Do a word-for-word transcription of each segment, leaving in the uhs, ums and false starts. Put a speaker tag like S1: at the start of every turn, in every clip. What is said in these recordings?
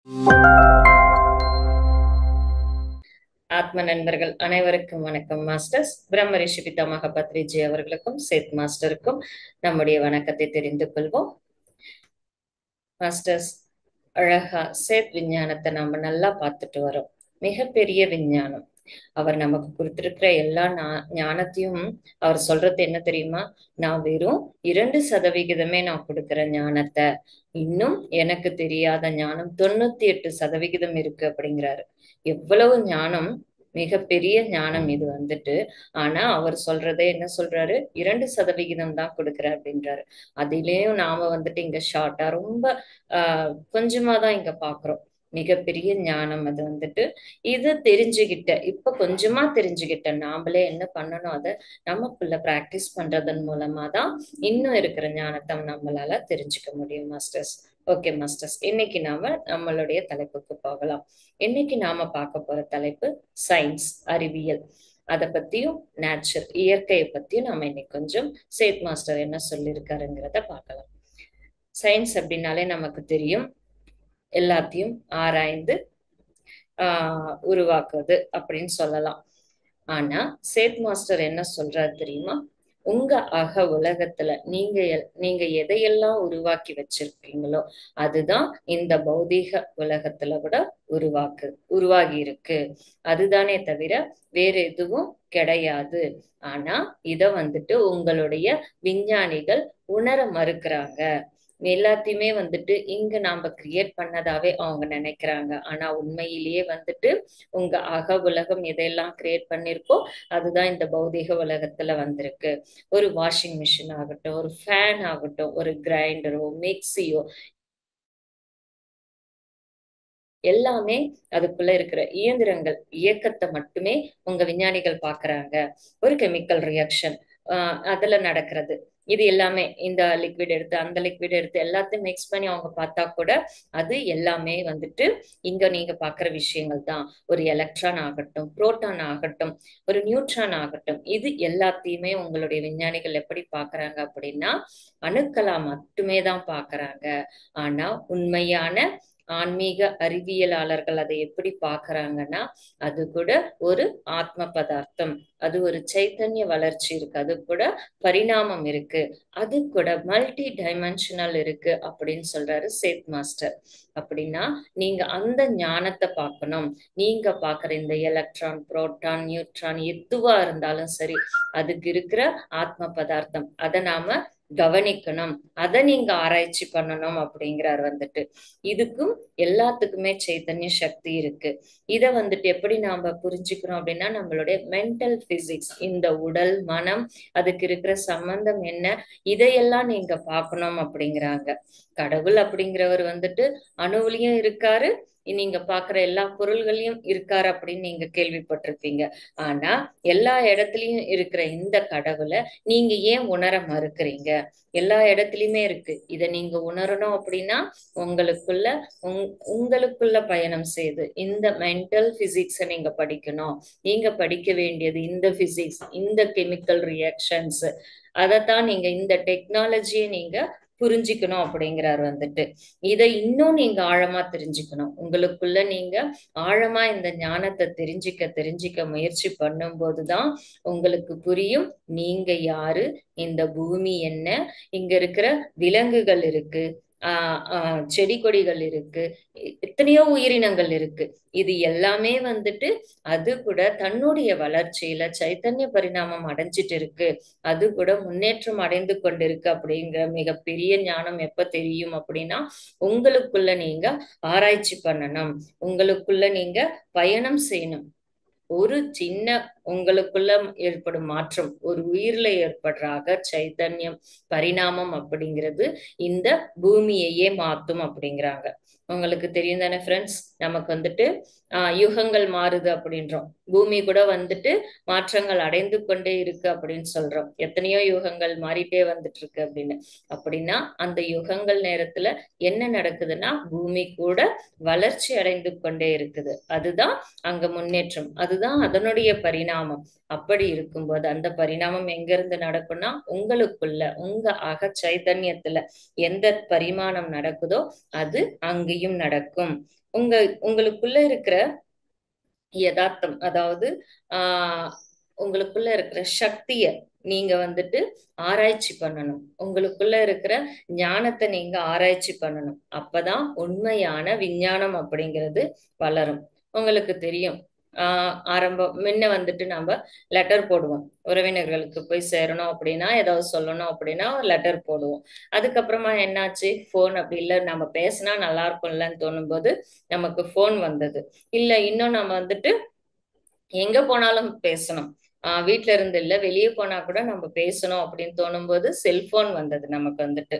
S1: ஆத்ம நண்பர்கள் அனைவருக்கும் வணக்கம். மாஸ்டர்ஸ் பிரம்ம ரிஷி பிதாமக பத்ரிஜி அவர்களுக்கும் சேத் மாஸ்டருக்கும் நம்முடைய வணக்கத்தை தெரிந்து கொள்வோம். மாஸ்டர்ஸ், அழகா சேத் விஞ்ஞானத்தை நம்ம நல்லா பார்த்துட்டு வரோம். மிகப்பெரிய விஞ்ஞானம். அவர் நமக்கு கொடுத்திருக்கிற எல்லா ஞானத்தையும் அவர் சொல்றது என்ன தெரியுமா? நான் வெறும் இரண்டு சதவிகிதமே நான் கொடுக்கிற ஞானத்தை, இன்னும் எனக்கு தெரியாத ஞானம் தொண்ணூத்தி எட்டு சதவிகிதம் இருக்கு அப்படிங்கிறாரு. எவ்வளவு ஞானம், மிகப்பெரிய ஞானம் இது வந்துட்டு. ஆனா அவர் சொல்றதே என்ன சொல்றாரு? இரண்டு சதவிகிதம் தான் கொடுக்குறாரு அப்படின்றாரு. அதிலேயும் நாம வந்துட்டு இங்க ஷார்ட்டா ரொம்ப ஆஹ் கொஞ்சமா தான் இங்க பாக்குறோம். மிகப்பெரிய ஞானம் அது வந்துட்டு. இது தெரிஞ்சுக்கிட்ட, இப்ப கொஞ்சமா தெரிஞ்சுக்கிட்ட நாமளே என்ன பண்ணணும்? அதை நமக்குள்ள பிராக்டிஸ் பண்றதன் மூலமா தான் இன்னும் இருக்கிற ஞானத்தை நம்மளால தெரிஞ்சுக்க முடியும் மாஸ்டர்ஸ். ஓகே மாஸ்டர்ஸ், இன்னைக்கு நாம நம்மளுடைய தலைப்புக்கு போகலாம். இன்னைக்கு நாம பார்க்க போற தலைப்பு சயின்ஸ், அறிவியல். அதை பத்தியும் நேச்சர், இயற்கையை பத்தியும் நாம இன்னைக்கு கொஞ்சம் சேத் மாஸ்டர் என்ன சொல்லியிருக்காருங்கிறத பார்க்கலாம். சயின்ஸ் அப்படின்னாலே நமக்கு தெரியும், எல்லாத்தையும் ஆராய்ந்து ஆஹ் உருவாக்குவது அப்படின்னு சொல்லலாம். ஆனா சேத் மாஸ்டர் என்ன சொல்றாரு தெரியுமா? உங்க அக உலகத்துல நீங்க நீங்க எதையெல்லாம் உருவாக்கி வச்சிருக்கீங்களோ அதுதான் இந்த பௌதீக உலகத்துல கூட உருவாக்கு உருவாகி இருக்கு. அதுதானே தவிர வேற எதுவும் கிடையாது. ஆனா இத வந்துட்டு உங்களுடைய விஞ்ஞானிகள் உணர மறுக்கிறாங்க. எல்லாத்தையுமே வந்துட்டு இங்க நாம கிரியேட் பண்ணதாவே அவங்க நினைக்கிறாங்க. ஆனா உண்மையிலேயே வந்துட்டு உங்க அக உலகம் எதையெல்லாம் கிரியேட் பண்ணிருக்கோ அதுதான் இந்த பௌதீக உலகத்துல வந்திருக்கு. ஒரு வாஷிங் மிஷின் ஆகட்டும், ஒரு ஃபேன் ஆகட்டும், ஒரு கிரைண்டரோ மிக்சியோ, எல்லாமே அதுக்குள்ள இருக்கிற இயந்திரங்கள், இயக்கத்தை மட்டுமே உங்க விஞ்ஞானிகள் பாக்குறாங்க. ஒரு கெமிக்கல் ரியாக்ஷன் ஆஹ் அதுல நடக்கிறது, இது எல்லாமே இந்த லிக்விட் எடுத்து அந்த லிக்விட் எடுத்து எல்லாத்தையும் மிக்ஸ் பண்ணி அவங்க பார்த்தா கூட அது எல்லாமே வந்துட்டு இங்க நீங்க பாக்குற விஷயங்கள் தான். ஒரு எலக்ட்ரான் ஆகட்டும், புரோட்டான் ஆகட்டும், ஒரு நியூட்ரான் ஆகட்டும், இது எல்லாத்தையுமே உங்களுடைய விஞ்ஞானிகள் எப்படி பாக்குறாங்க அப்படின்னா அணுக்களா மட்டுமே தான் பாக்குறாங்க. ஆனா உண்மையான ஆன்மீக அறிவியலாளர்கள் அதை எப்படி பாக்குறாங்கன்னா அது கூட ஒரு ஆத்ம பதார்த்தம், அது ஒரு சைத்தன்ய வளர்ச்சி இருக்கு, அது கூட பரிணாமம் இருக்கு, அது கூட மல்டி டைமென்ஷனல் இருக்கு அப்படின்னு சொல்றாரு சேத் மாஸ்டர். அப்படின்னா நீங்க அந்த ஞானத்தை பார்க்கணும். நீங்க பாக்குற இந்த எலக்ட்ரான், புரோட்டான், நியூட்ரான் எதுவா இருந்தாலும் சரி, அதுக்கு இருக்கிற ஆத்ம பதார்த்தம் அதை நாம கவனிக்கணும், அதை நீங்க ஆராய்ச்சி பண்ணணும் அப்படிங்கிறார் வந்துட்டு. இதுக்கும் எல்லாத்துக்குமே சைத்தன்ய சக்தி இருக்கு. இத வந்துட்டு எப்படி நாம புரிஞ்சுக்கிறோம் அப்படின்னா நம்மளுடைய மென்டல் பிசிக்ஸ், இந்த உடல் மனம் அதுக்கு இருக்கிற சம்பந்தம் என்ன, இதையெல்லாம் நீங்க பார்க்கணும் அப்படிங்கிறாங்க. கடவுள் அப்படிங்கிறவர் வந்துட்டு அணுவுலயும் இருக்காரு, நீங்க பாக்குற எல்லா பொருள்களையும் இருக்காரு அப்படின்னு நீங்க கேள்விப்பட்டிருப்பீங்க. ஆனா எல்லா இடத்துலயும் இருக்கிற இந்த கடவுளை நீங்க ஏன் உணர மறுக்கிறீங்க? எல்லா இடத்துலயுமே இருக்கு. இத நீங்க உணரணும் அப்படின்னா உங்களுக்குள்ள உங் உங்களுக்குள்ள பயணம் செய்து இந்த மென்டல் பிசிக்ஸை நீங்க படிக்கணும். நீங்க படிக்க வேண்டியது இந்த பிசிக்ஸ், இந்த கெமிக்கல் ரியாக்ஷன்ஸ், அதைத்தான் நீங்க இந்த டெக்னாலஜியை நீங்க புரிஞ்சுக்கணும் அப்படிங்கிறாரு வந்துட்டு. இதை இன்னும் நீங்க ஆழமா தெரிஞ்சுக்கணும். உங்களுக்குள்ள நீங்க ஆழமா இந்த ஞானத்தை தெரிஞ்சுக்க தெரிஞ்சுக்க முயற்சி பண்ணும் போதுதான் உங்களுக்கு புரியும் நீங்க யாரு, இந்த பூமி என்ன, இங்க இருக்கிற விலங்குகள் இருக்கு, ஆஹ் ஆஹ் செடி கொடிகள் இருக்கு, எத்தனையோ உயிரினங்கள் இருக்கு. இது எல்லாமே வந்துட்டு அது கூட தன்னுடைய வளர்ச்சியில சைத்தன்ய பரிணாமம் அடைஞ்சிட்டு இருக்கு, அது கூட முன்னேற்றம் அடைந்து கொண்டிருக்கு. அப்படிங்கிற மிகப்பெரிய ஞானம் எப்ப தெரியும் அப்படின்னா உங்களுக்குள்ள நீங்க ஆராய்ச்சி பண்ணணும், உங்களுக்குள்ள நீங்க பயணம் செய்யணும். ஒரு சின்ன உங்களுக்குள்ள ஏற்படும் மாற்றம், ஒரு உயிர்ல ஏற்படுற அக சைத்தன்யம் பரிணாமம் அப்படிங்கிறது இந்த பூமியையே மாத்தும் அப்படிங்கிறாங்க. உங்களுக்கு தெரியும் தானே ஃப்ரெண்ட்ஸ், நமக்கு வந்துட்டு ஆஹ் யுகங்கள் மாறுது அப்படின்றோம், பூமி கூட வந்துட்டு மாற்றங்கள் அடைந்து கொண்டே இருக்கு அப்படின்னு சொல்றோம். எத்தனையோ யுகங்கள் மாறிட்டே வந்துட்டு இருக்கு அப்படின்னு. அப்படின்னா அந்த யுகங்கள் நேரத்துல என்ன நடக்குதுன்னா பூமி கூட வளர்ச்சி அடைந்து கொண்டே இருக்குது. அதுதான் அங்க முன்னேற்றம், அதுதான் அதனுடைய பரிணாமம் பரிணாமம். அப்படி இருக்கும்போது அந்த பரிணாமம் எங்க இருந்து நடக்கும்னா உங்களுக்குள்ள உங்க அக சைதன்யத்துல எந்த பரிமாணம் நடக்குதோ அது அங்கேயும் நடக்கும். உங்க உங்களுக்குள்ள இருக்கிற யதார்த்தம், அதாவது ஆஹ் உங்களுக்குள்ள இருக்கிற சக்திய நீங்க வந்துட்டு ஆராய்ச்சி பண்ணணும். உங்களுக்குள்ள இருக்கிற ஞானத்தை நீங்க ஆராய்ச்சி பண்ணணும். அப்பதான் உண்மையான விஞ்ஞானம் அப்படிங்கிறது வளரும். உங்களுக்கு தெரியும், ஆஹ் ஆரம்பம் முன்ன வந்துட்டு நம்ம லெட்டர் போடுவோம். உறவினர்களுக்கு போய் சேரணும் அப்படின்னா, ஏதாவது சொல்லணும் அப்படின்னா லெட்டர் போடுவோம். அதுக்கப்புறமா என்னாச்சு, போன் அப்படி இல்லை, நம்ம பேசினா நல்லா இருக்கும்லன்னு தோணும் போது நமக்கு போன் வந்தது. இல்ல இன்னும் நம்ம வந்துட்டு எங்க போனாலும் பேசணும், ஆஹ் வீட்ல இருந்து இல்ல வெளியே போனா கூட நம்ம பேசணும் அப்படின்னு தோணும் போது செல்போன் வந்தது நமக்கு வந்துட்டு.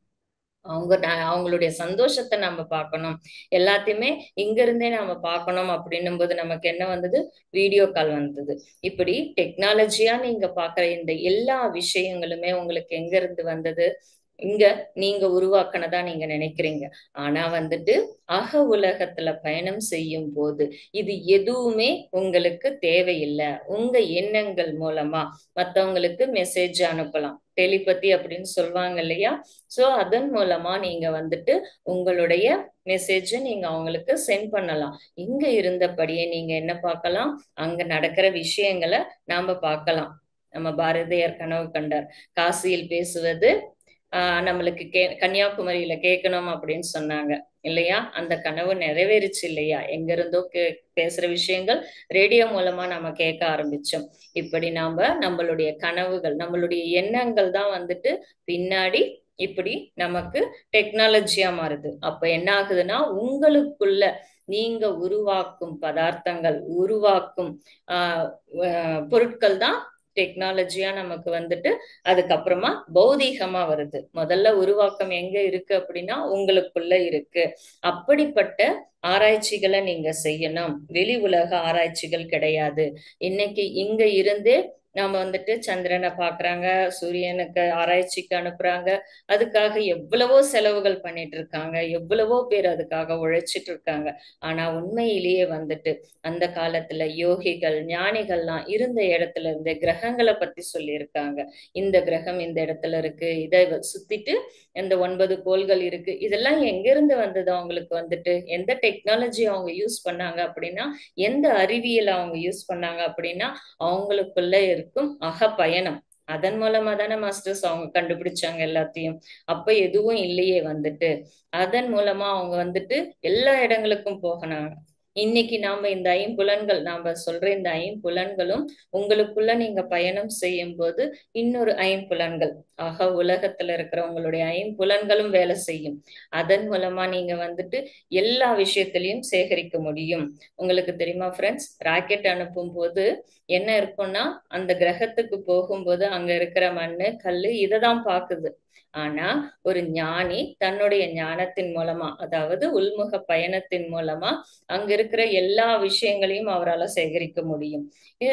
S1: அவங்க ந- அவங்களுடைய சந்தோஷத்தை நம்ம பார்க்கணும், எல்லாத்தையுமே இங்க இருந்தே நாம பார்க்கணும் அப்படின்னும் போது நமக்கு என்ன வந்தது, வீடியோ கால் வந்தது. இப்படி டெக்னாலஜியா நீங்க பாக்குற இந்த எல்லா விஷயங்களுமே உங்களுக்கு எங்க இருந்து வந்தது, இங்க நீங்க உருவாக்குனதா நீங்க நினைக்கிறீங்க. ஆனா வந்துட்டு அக உலகத்துல பயணம் செய்யும் போது இது எதுவுமே உங்களுக்கு தேவையில்லை. உங்க எண்ணங்கள் மூலமா மத்தவங்களுக்கு மெசேஜ் அனுப்பலாம், டெலிபதி அப்படின்னு சொல்லுவாங்க இல்லையா. சோ அதன் மூலமா நீங்க வந்துட்டு உங்களுடைய மெசேஜ நீங்க அவங்களுக்கு சென்ட் பண்ணலாம். இங்க இருந்தபடியே நீங்க என்ன பார்க்கலாம், அங்க நடக்கிற விஷயங்களை நாம பார்க்கலாம். நம்ம பாரதியார் கனவு கண்டார், காசியில் பேசுவது ஆஹ் நம்மளுக்கு கே கன்னியாகுமரியில கேட்கணும் அப்படின்னு சொன்னாங்க இல்லையா. அந்த கனவு நிறைவேறுச்சு இல்லையா. எங்க இருந்தோ கே பேசுற விஷயங்கள் ரேடியோ மூலமா நம்ம கேட்க ஆரம்பிச்சோம். இப்படி நாம நம்மளுடைய கனவுகள் நம்மளுடைய எண்ணங்கள் தான் வந்துட்டு பின்னாடி இப்படி நமக்கு டெக்னாலஜியா மாறுது. அப்ப என்ன ஆகுதுன்னா உங்களுக்குள்ள நீங்க உருவாக்கும் பதார்த்தங்கள், உருவாக்கும் ஆஹ் அஹ் பொருட்கள் தான் டெக்னாலஜியா நமக்கு வந்துட்டு அதுக்கப்புறமா பௌதீகமா வருது. முதல்ல உருவாக்கம் எங்க இருக்கு அப்படின்னா உங்களுக்குள்ள இருக்கு. அப்படிப்பட்ட ஆராய்ச்சிகளை நீங்க செய்யணும், வெளி உலக ஆராய்ச்சிகள் கிடையாது. இன்னைக்கு இங்க இருந்து நாம வந்துட்டு சந்திரனை பாக்குறாங்க, சூரியனுக்கு ஆராய்ச்சிக்கு அனுப்புறாங்க. அதுக்காக எவ்வளவோ செலவுகள் பண்ணிட்டு இருக்காங்க, எவ்வளவோ பேர் அதுக்காக உழைச்சிட்டு இருக்காங்க. ஆனா உண்மையிலேயே வந்துட்டு அந்த காலத்துல யோகிகள் ஞானிகள்லாம் இருந்த இடத்துல இருந்து கிரகங்களை பத்தி சொல்லியிருக்காங்க. இந்த கிரகம் இந்த இடத்துல இருக்கு, இதை சுத்திட்டு இந்த ஒன்பது கோள்கள் இருக்கு. இதெல்லாம் எங்க இருந்து வந்தது, அவங்களுக்கு வந்துட்டு எந்த டெக்னாலஜி அவங்க யூஸ் பண்ணாங்க அப்படின்னா, எந்த அறிவியல் அவங்க யூஸ் பண்ணாங்க அப்படின்னா அவங்களுக்குள்ள இருக்கும் அக பயணம். அதன் மூலமா தானே மாஸ்டர்ஸ் அவங்க கண்டுபிடிச்சாங்க எல்லாத்தையும். அப்ப எதுவும் இல்லையே வந்துட்டு, அதன் மூலமா அவங்க வந்துட்டு எல்லா இடங்களுக்கும் போகனாங்க. இன்னைக்கு நாம இந்த ஐம்புலன்கள் நாம சொல்ற இந்த ஐம்புலன்களும் உங்களுக்குள்ள நீங்க பயணம் செய்யும் போது இன்னொரு ஐம்புலன்கள், ஆக உலகத்துல இருக்கிற உங்களுடைய ஐம்புலன்களும் வேலை செய்யும். அதன் மூலமா நீங்க வந்துட்டு எல்லா விஷயத்திலையும் சேகரிக்க முடியும். உங்களுக்கு தெரியுமா ஃப்ரெண்ட்ஸ், ராக்கெட் அனுப்பும் போது என்ன இருக்கும்னா அந்த கிரகத்துக்கு போகும்போது அங்க இருக்கிற மண்ணு கல்லு இதை தான் பாக்குது. ஆனா ஒரு ஞானி தன்னுடைய ஞானத்தின் மூலமா, அதாவது உள்முக பயணத்தின் மூலமா அங்க இருக்கிற எல்லா விஷயங்களையும் அவரால் சேகரிக்க முடியும்.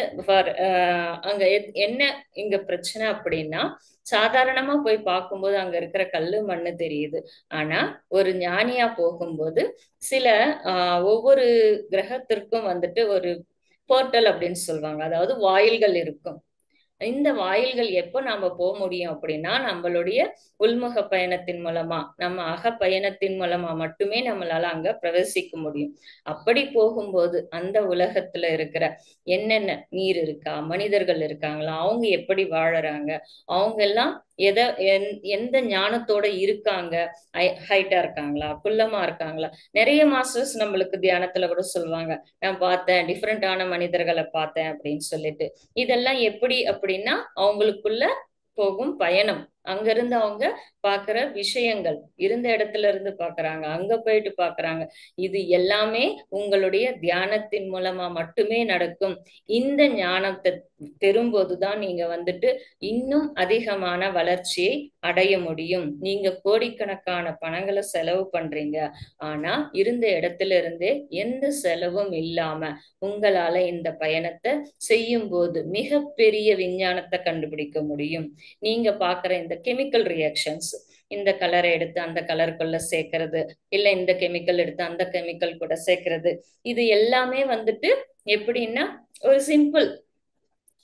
S1: அங்க என்ன இங்க பிரச்சனை அப்படின்னா, சாதாரணமா போய் பார்க்கும்போது அங்க இருக்கிற கல்லு மண்ணு தெரியுது. ஆனா ஒரு ஞானியா போகும்போது சில ஆஹ் ஒவ்வொரு கிரகத்திற்கும் வந்துட்டு ஒரு போர்ட்டல் அப்படின்னு சொல்லுவாங்க, அதாவது வாயில்கள் இருக்கும். இந்த வாயில்கள் எப்போ நாம போக முடியும் அப்படின்னா நம்மளுடைய உள்முக பயணத்தின் மூலமா, நம்ம அக பயணத்தின் மூலமா மட்டுமே நம்மளால அங்க பிரவேசிக்க முடியும். அப்படி போகும்போது அந்த உலகத்துல இருக்கிற என்னென்ன நீர் இருக்கா, மனிதர்கள் இருக்காங்களா, அவங்க எப்படி வாழறாங்க, அவங்க எல்லாம் எதை எந்த ஞானத்தோட இருக்காங்க, ஹைட்டா இருக்காங்களா குள்ளமா இருக்காங்களா. நிறைய மாஸ்டர்ஸ் நம்மளுக்கு தியானத்துல கூட சொல்லுவாங்க, நான் பார்த்தேன் டிஃப்ரெண்டான மனிதர்களை பார்த்தேன் அப்படின்னு சொல்லிட்டு. இதெல்லாம் எப்படி அப்படின்னா அவங்களுக்குள்ள போகும் பயணம், அங்கிருந்து அவங்க பாக்குற விஷயங்கள், இருந்த இடத்துல இருந்து பாக்குறாங்க, அங்க போயிட்டு பாக்குறாங்க. இது எல்லாமே உங்களுடைய தியானத்தின் மூலமா மட்டுமே நடக்கும். இந்த ஞானத்தை பெறும்போதுதான் நீங்க வந்துட்டு இன்னும் அதிகமான வளர்ச்சியை அடைய முடியும். நீங்க கோடிக்கணக்கான பணங்களை செலவு பண்றீங்க, ஆனா இருந்த இடத்துல இருந்தே எந்த செலவும் இல்லாம உங்களால இந்த பயணத்தை செய்யும் போது மிகப்பெரிய விஞ்ஞானத்தை கண்டுபிடிக்க முடியும். நீங்க பாக்குற இந்த கெமிக்கல் ரியாக்ஷன்ஸ், இந்த கலரை எடுத்து அந்த கலருக்குள்ள சேர்க்கறது, இல்ல இந்த கெமிக்கல் எடுத்து அந்த கெமிக்கல் கூட சேர்க்கறது, இது எல்லாமே வந்துட்டு எப்படின்னா ஒரு சிம்பிள்,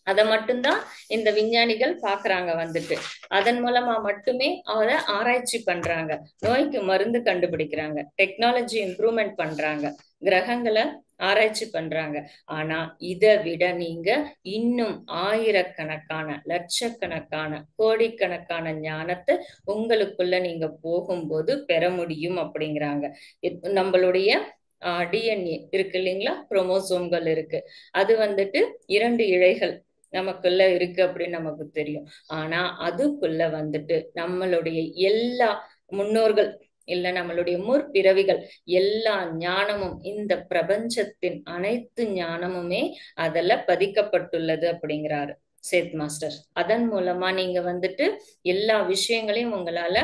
S1: அதை மட்டும்தான் இந்த விஞ்ஞானிகள் பாக்குறாங்க வந்துட்டு. அதன் மூலமா மட்டுமே அதை ஆராய்ச்சி பண்றாங்க, நோய்க்கு மருந்து கண்டுபிடிக்கிறாங்க, டெக்னாலஜி இம்ப்ரூவ்மெண்ட் பண்றாங்க, கிரகங்களை ஆராய்ச்சி பண்றாங்க. ஆனா இதை விட நீங்க இன்னும் ஆயிரக்கணக்கான, லட்சக்கணக்கான, கோடிக்கணக்கான ஞானத்தை உங்களுக்குள்ள நீங்க போகும்போது பெற முடியும் அப்படிங்கிறாங்க. நம்மளுடைய டிஎன்ஏ இருக்கு இல்லைங்களா, குரோமோசோம்கள் இருக்கு, அது வந்துட்டு இரண்டு இழைகள் நமக்குள்ள இருக்கு அப்படின்னு நமக்கு தெரியும். ஆனா அதுக்குள்ள வந்துட்டு நம்மளுடைய எல்லா முன்னோர்கள் இல்ல நம்மளுடைய முற்பிறவிகள் எல்லா ஞானமும், இந்த பிரபஞ்சத்தின் அனைத்து ஞானமுமே அதுல பதிக்கப்பட்டுள்ளது அப்படிங்கிறாரு சேத் மாஸ்டர். அதன் மூலமா நீங்க வந்துட்டு எல்லா விஷயங்களையும் உங்களால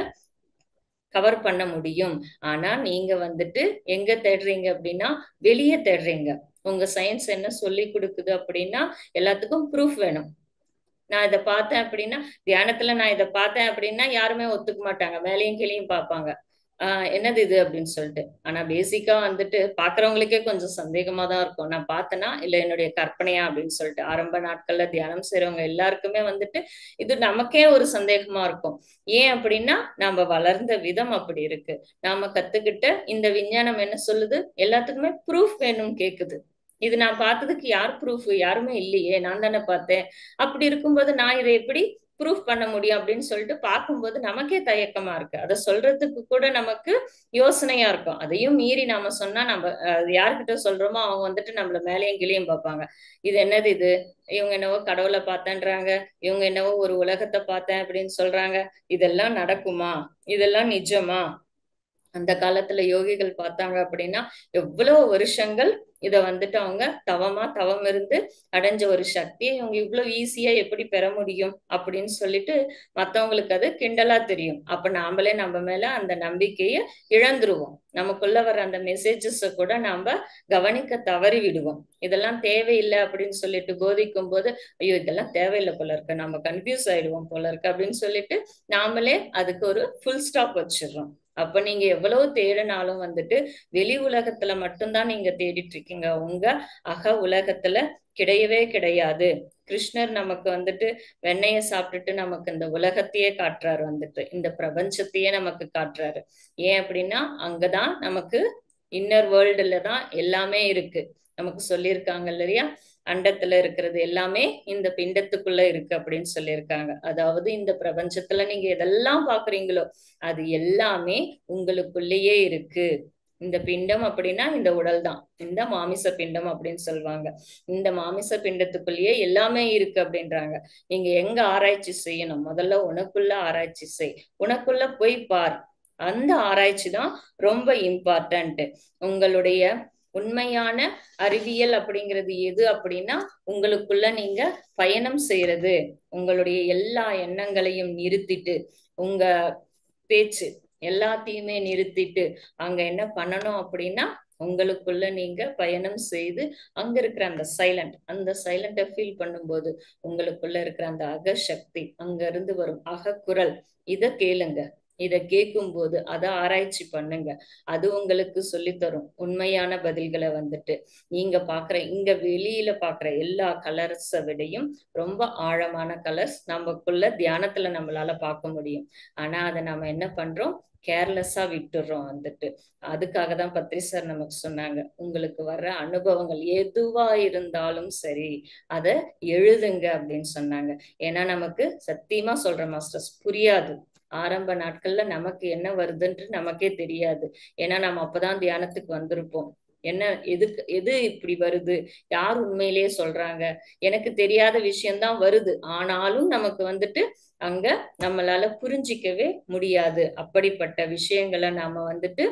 S1: கவர் பண்ண முடியும். ஆனா நீங்க வந்துட்டு எங்க தேடுறீங்க அப்படின்னா வெளியே தேடுறீங்க. உங்க சயின்ஸ் என்ன சொல்லி கொடுக்குது அப்படின்னா எல்லாத்துக்கும் ப்ரூஃப் வேணும். நான் இதை பார்த்தேன் அப்படின்னா, தியானத்துல நான் இதை பார்த்தேன் அப்படின்னா யாருமே ஒத்துக்க மாட்டாங்க, மேலையும் கீழையும் பார்ப்பாங்க, ஆஹ் என்னது இது அப்படின்னு சொல்லிட்டு. ஆனா பேசிக்கா வந்துட்டு பாக்குறவங்களுக்கே கொஞ்சம் சந்தேகமா தான் இருக்கும், நான் பார்த்தேனா இல்ல என்னுடைய கற்பனையா அப்படின்னு சொல்லிட்டு. ஆரம்ப நாட்கள்ல தியானம் செய்யறவங்க எல்லாருக்குமே வந்துட்டு இது நமக்கே ஒரு சந்தேகமா இருக்கும். ஏன் அப்படின்னா நாம வளர்ந்த விதம் அப்படி இருக்கு. நாம கத்துக்கிட்ட இந்த விஞ்ஞானம் என்ன சொல்லுது, எல்லாத்துக்குமே ப்ரூஃப் வேணும்னு கேக்குது. இது நான் பார்த்ததுக்கு யார் ப்ரூஃப், யாருமே இல்லையே, நான் தானே பார்த்தேன். அப்படி இருக்கும்போது நான் இதை எப்படி ப்ரூஃப் பண்ண முடியும் அப்படின்னு சொல்லிட்டு பார்க்கும்போது நமக்கே தயக்கமா இருக்கு. அதை சொல்றதுக்கு கூட நமக்கு யோசனையா இருக்கும். அதையும் மீறி நாம சொன்னா நம்ம யார்கிட்ட சொல்றோமோ அவங்க வந்துட்டு நம்மள மேலையும் கீழையும் பார்ப்பாங்க. இது என்னது இது, இவங்க என்னவோ கடவுளை பார்த்தேன்றாங்க, இவங்க என்னவோ ஒரு உலகத்தை பார்த்தேன் அப்படின்னு சொல்றாங்க, இதெல்லாம் நடக்குமா, இதெல்லாம் நிஜமா? அந்த காலத்துல யோகிகள் பார்த்தாங்க அப்படின்னா எவ்வளவு வருஷங்கள் இத வந்துட்டு அவங்க தவமா தவம் இருந்து அடைஞ்ச ஒரு சக்தியை இவங்க இவ்வளவு ஈஸியா எப்படி பெற முடியும் அப்படின்னு சொல்லிட்டு மத்தவங்களுக்கு அது கிண்டலா தெரியும். அப்ப நாமளே நம்ம மேல அந்த நம்பிக்கைய இழந்துருவோம். நமக்குள்ள வர அந்த மெசேஜஸ் கூட நாம கவனிக்க தவறி விடுவோம். இதெல்லாம் தேவையில்லை அப்படின்னு சொல்லிட்டு போதிக்கும் போது ஐயோ இதெல்லாம் தேவையில்லை போல இருக்கு, நம்ம கன்ஃபியூஸ் ஆயிடுவோம் போல இருக்கு அப்படின்னு சொல்லிட்டு நாமளே அதுக்கு ஒரு ஃபுல் ஸ்டாப் வச்சிடுறோம். அப்ப நீங்க எவ்வளவு தேடினாலும் வந்துட்டு வெளி உலகத்துல மட்டும்தான் நீங்க தேடிட்டு இருக்கீங்க, உங்க அக உலகத்துல கிடையவே கிடையாது. கிருஷ்ணர் நமக்கு வந்துட்டு வெண்ணெய சாப்பிட்டுட்டு நமக்கு இந்த உலகத்தையே காட்டுறாரு, வந்துட்டு இந்த பிரபஞ்சத்தையே நமக்கு காட்டுறாரு. ஏன் அப்படின்னா அங்கதான் நமக்கு இன்னர் வேர்ல்டுல தான் எல்லாமே இருக்கு. நமக்கு சொல்லியிருக்காங்க இல்லையா, அண்டத்துல இருக்கிறது எல்லாமே இந்த பிண்டத்துக்குள்ள இருக்கு அப்படின்னு சொல்லியிருக்காங்க. அதாவது இந்த பிரபஞ்சத்துல நீங்க எதெல்லாம் பாக்குறீங்களோ அது எல்லாமே உங்களுக்குள்ளேயே இருக்கு. இந்த பிண்டம் அப்படின்னா இந்த உடல் தான், இந்த மாமிச பிண்டம் அப்படின்னு சொல்லுவாங்க. இந்த மாமிச பிண்டத்துக்குள்ளேயே எல்லாமே இருக்கு அப்படின்றாங்க. நீங்க எங்க ஆராய்ச்சி செய்யணும், முதல்ல உனக்குள்ள ஆராய்ச்சி செய், உனக்குள்ள போய் பார். அந்த ஆராய்ச்சி தான் ரொம்ப இம்பார்ட்டன்ட். உங்களுடைய உண்மையான அறிவியல் அப்படிங்கிறது எது அப்படின்னா உங்களுக்குள்ள நீங்க பயணம் செய்யறது. உங்களுடைய எல்லா எண்ணங்களையும் நிறுத்திட்டு, உங்க பேச்சு எல்லாத்தையுமே நிறுத்திட்டு அங்க என்ன பண்ணணும் அப்படின்னா உங்களுக்குள்ள நீங்க பயணம் செய்து அங்க இருக்கிற அந்த சைலண்ட், அந்த சைலண்ட ஃபீல் பண்ணும்போது உங்களுக்குள்ள இருக்கிற அந்த அகசக்தி, அங்க இருந்து வரும் அகக்குரல், இத கேளுங்க. இத கேட்கும் போது அதை ஆராய்ச்சி பண்ணுங்க. அது உங்களுக்கு சொல்லித்தரும் உண்மையான பதில்களை. வந்துட்டு நீங்க பாக்குற இங்க வெளியில பாக்குற எல்லா கலர்ஸை விடையும் ரொம்ப ஆழமான கலர்ஸ் நமக்குள்ள தியானத்துல நம்மளால பார்க்க முடியும். ஆனா அதை நம்ம என்ன பண்றோம், கேர்லெஸ்ஸா விட்டுடுறோம் வந்துட்டு. அதுக்காக தான் பத்ரி சார் நமக்கு சொன்னாங்க, உங்களுக்கு வர்ற அனுபவங்கள் எதுவா இருந்தாலும் சரி அதை எழுதுங்க அப்படின்னு சொன்னாங்க. ஏன்னா நமக்கு சத்தியமா சொல்ற மாஸ்டர்ஸ் புரியாது. ஆரம்ப நாட்கள்ல நமக்கு என்ன வருதுன்ட்டு நமக்கே தெரியாது. ஏன்னா நம்ம அப்பதான் தியானத்துக்கு வந்திருப்போம். என்ன எதுக்கு எது இப்படி வருது, யார் உண்மையிலேயே சொல்றாங்க, எனக்கு தெரியாத விஷயம்தான் வருது. ஆனாலும் நமக்கு வந்துட்டு அங்க நம்மளால புரிஞ்சிக்கவே முடியாது. அப்படிப்பட்ட விஷயங்களை நாம வந்துட்டு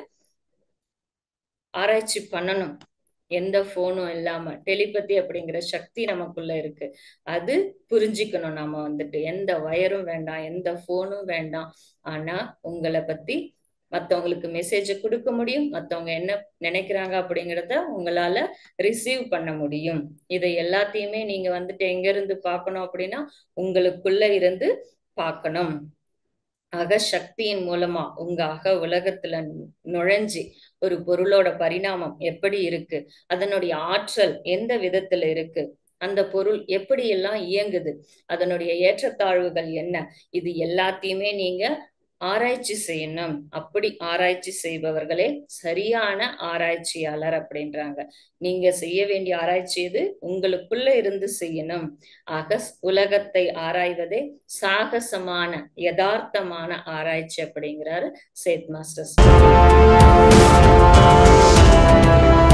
S1: ஆராய்ச்சி பண்ணணும். எந்த போனும் இல்லாம டெலிபதி அப்படிங்கிற சக்தி நமக்குள்ள இருக்கு. அது புரிஞ்சிக்கணும். நாம வந்துட்டு எந்த வயரும் வேண்டாம், எந்த போனும் வேண்டாம். ஆனா உங்களை பத்தி மத்தவங்களுக்கு மெசேஜை கொடுக்க முடியும், மத்தவங்க என்ன நினைக்கிறாங்க அப்படிங்கிறத உங்களால ரிசீவ் பண்ண முடியும். இதை எல்லாத்தையுமே நீங்க வந்துட்டு எங்க இருந்து பார்க்கணும் அப்படின்னா உங்களுக்குள்ள இருந்து பார்க்கணும். அகசக்தியின் மூலமா உங்க அக உலகத்துல நுழைஞ்சி ஒரு பொருளோட பரிணாமம் எப்படி இருக்கு, அதனுடைய ஆற்றல் எந்த விதத்துல இருக்கு, அந்த பொருள் எப்படியெல்லாம் இயங்குது, அதனுடைய ஏற்றத்தாழ்வுகள் என்ன, இது எல்லாத்தையுமே நீங்க ஆராய்ச்சி செய்யணும். அப்படி ஆராய்ச்சி செய்பவர்களே சரியான ஆராய்ச்சியாளர் அப்படின்றாங்க. நீங்க செய்ய வேண்டிய ஆராய்ச்சி எது? உங்களுக்குள்ள இருந்து செய்யணும். ஆக உலகத்தை ஆராய்வதே சாகசமான யதார்த்தமான ஆராய்ச்சி அப்படிங்கிறாரு சேத் மாஸ்டர்ஸ்.